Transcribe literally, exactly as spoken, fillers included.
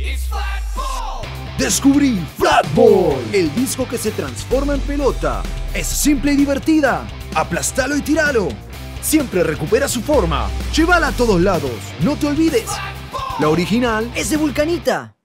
Descubrí Flatball, el disco que se transforma en pelota. Es simple y divertida. Aplastalo y tiralo. Siempre recupera su forma. Llévala a todos lados. No te olvides. La original es de Vulcanita.